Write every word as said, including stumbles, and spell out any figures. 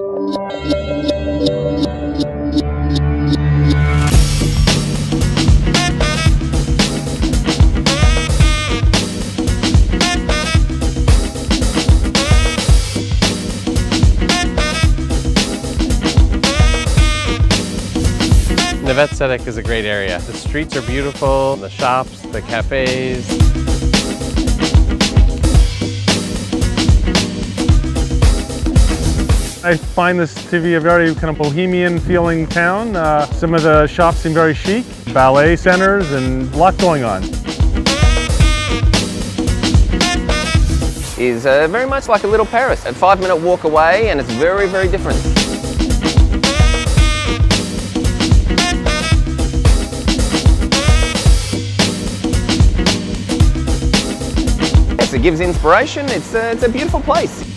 Navette Sedek is a great area. The streets are beautiful, the shops, the cafes. I find this to be a very kind of bohemian feeling town. Uh, some of the shops seem very chic, ballet centers, and a lot going on. Is uh, very much like a little Paris, a five minute walk away, and it's very, very different. It gives inspiration. It's a, it's a beautiful place.